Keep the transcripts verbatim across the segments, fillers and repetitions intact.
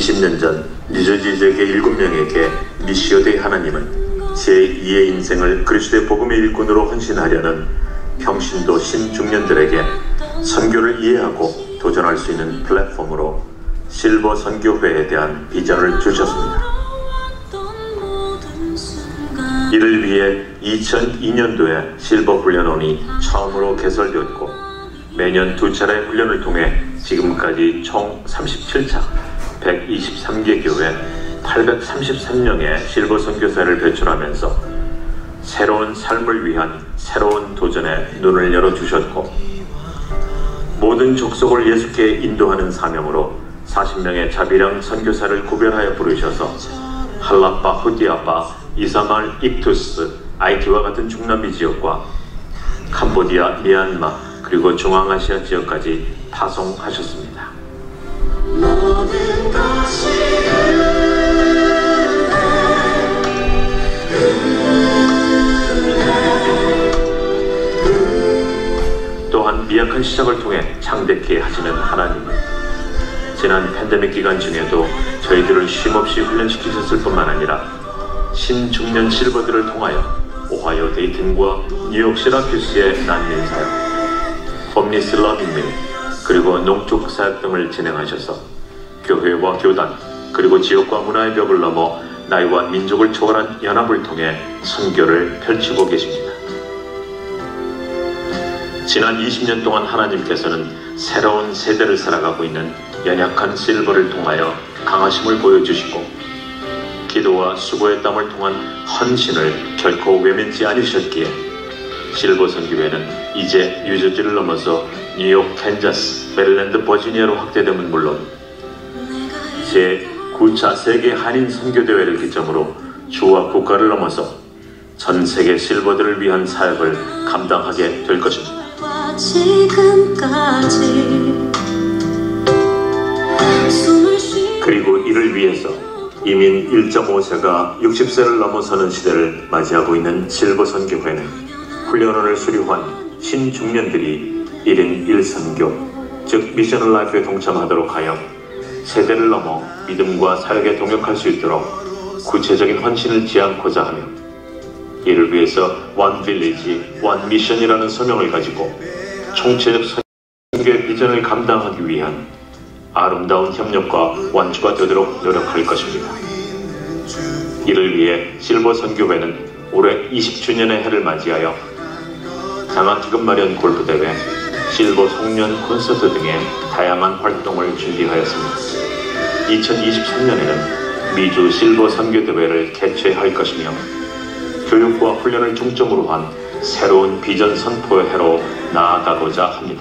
이십 년 전 뉴저지 지역의 일곱 명에게 미시오된 하나님은 제이의 인생을 그리스도의 복음의 일꾼으로 헌신하려는 평신도 신중년들에게 선교를 이해하고 도전할 수 있는 플랫폼으로 실버 선교회에 대한 비전을 주셨습니다. 이를 위해 이천이 년도에 실버 훈련원이 처음으로 개설되었고 매년 두 차례 훈련을 통해 지금까지 총 삼십칠 차 백이십삼 개 교회 팔백삼십삼 명의 실버 선교사를 배출하면서 새로운 삶을 위한 새로운 도전에 눈을 열어주셨고 모든 족속을 예수께 인도하는 사명으로 사십 명의 자비랑 선교사를 구별하여 부르셔서 할라파, 후디아파, 이사말, 입투스, 아이티와 같은 중남미 지역과 캄보디아, 미얀마 그리고 중앙아시아 지역까지 파송하셨습니다. 모든 것이 또한 미약한 시작을 통해 창대케 하시는 하나님은 지난 팬데믹 기간 중에도 저희들을 쉼없이 훈련시키셨을 뿐만 아니라 신중년 실버들을 통하여 오하이오 데이튼과 뉴욕 시라큐스의 난민 사역, 홈리스 러빙밀 그리고 농축 사역 등을 진행하셔서 교회와 교단 그리고 지역과 문화의 벽을 넘어 나이와 민족을 초월한 연합을 통해 선교를 펼치고 계십니다. 지난 이십 년 동안 하나님께서는 새로운 세대를 살아가고 있는 연약한 실버를 통하여 강하심을 보여주시고 기도와 수고의 땀을 통한 헌신을 결코 외면치 않으셨기에 실버 선교회는 이제 뉴저지를 넘어서 뉴욕, 캔자스, 메릴랜드, 버지니아로 확대됨은 물론 제구 차 세계 한인 선교대회를 기점으로 주와 국가를 넘어서 전 세계 실버들을 위한 사역을 감당하게 될 것입니다. 그리고 이를 위해서 이민 일 점 오 세가 육십 세를 넘어서는 시대를 맞이하고 있는 실버 선교회는 훈련원을 수료한 신중년들이 일 인 일 선교, 즉 미셔널 라이프에 동참하도록 하여 세대를 넘어 믿음과 사역에 동역할 수 있도록 구체적인 헌신을 지향코자 하며 이를 위해서 원 빌리지, 원 미션이라는 소명을 가지고 총체적 선교의 비전을 감당하기 위한 아름다운 협력과 완주가 되도록 노력할 것입니다. 이를 위해 실버 선교회는 올해 이십 주년의 해를 맞이하여 장학기금 마련 골프대회, 실버 송년 콘서트 등의 다양한 활동을 준비하였습니다. 이천이십삼 년에는 미주 실버 선교대회를 개최할 것이며 교육과 훈련을 중점으로 한 새로운 비전 선포의 해로 나아가고자 합니다.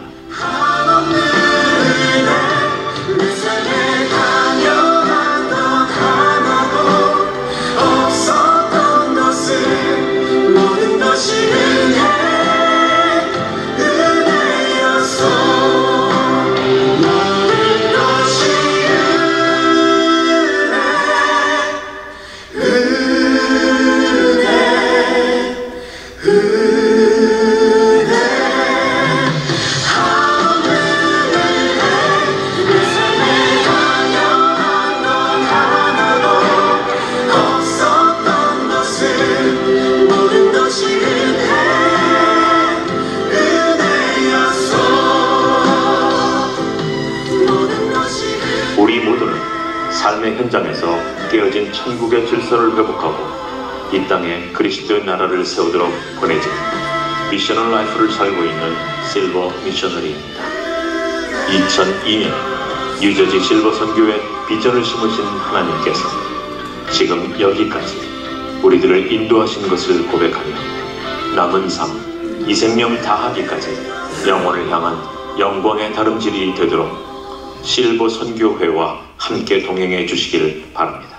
우리 모두는 삶의 현장에서 깨어진 천국의 질서를 회복하고 이 땅에 그리스도의 나라를 세우도록 보내진 미셔널 라이프를 살고 있는 실버 미셔너리입니다. 이천이 년 뉴저지 실버 선교회 비전을 심으신 하나님께서 지금 여기까지 우리들을 인도하신 것을 고백하며 남은 삶, 이 생명 다하기까지 영혼을 향한 영광의 다름질이 되도록 실버 선교회와 함께 동행해 주시길 바랍니다.